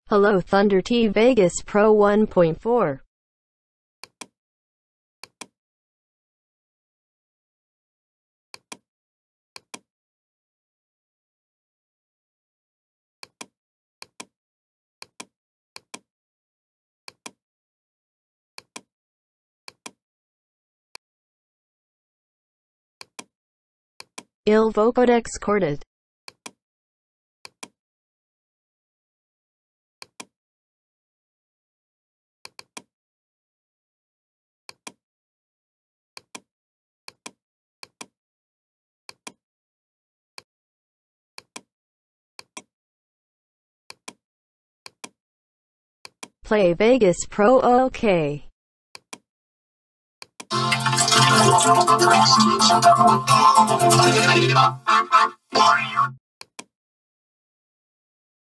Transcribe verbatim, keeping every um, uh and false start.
Hello Thunder T Vegas Pro one point four. Il Vocodex Chorded. Play Vegas Pro OK. Csupo.